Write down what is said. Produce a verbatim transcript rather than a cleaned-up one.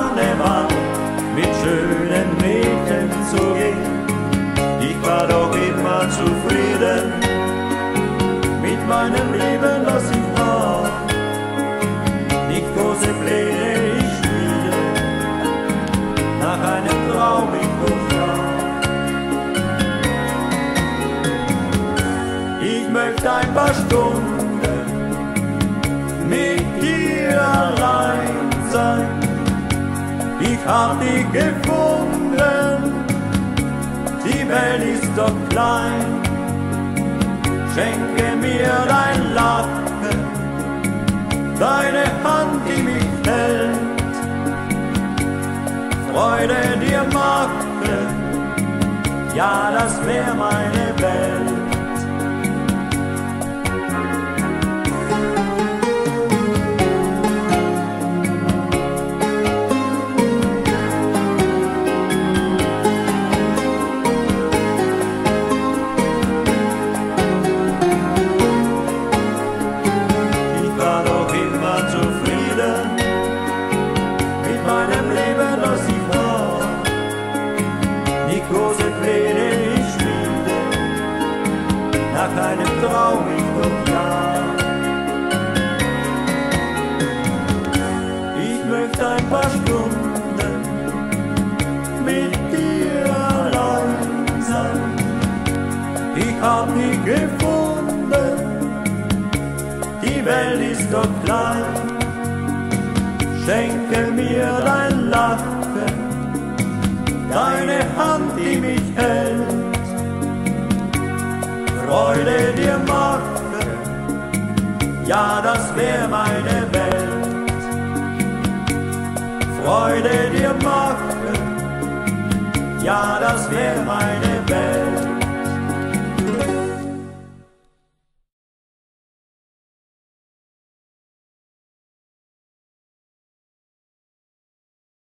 Karneval mit schönen Mädchen zu gehen. Ich war doch immer zufrieden mit meinem Leben, das ich war. Nicht große Pläne ich schmiede, nach einem Traum ich durchschaue. Ich möchte ein paar Stunden mit dir allein sein. Ich hab dich gefunden, die Welt ist doch klein. Schenke mir dein Lachen, deine Hand, die mich hält. Freude dir machen, ja, das wär meine Welt. Große Pläne ich schmiede, nach einem Traum ich doch ja. Ich möchte ein paar Stunden mit dir allein sein. Ich hab dich gefunden, die Welt ist doch klein. Schenke mir dein Lachen, deine Hand, die mich hält. Freude dir machen, ja, das wär meine Welt. Freude dir machen, ja, das wär meine Welt.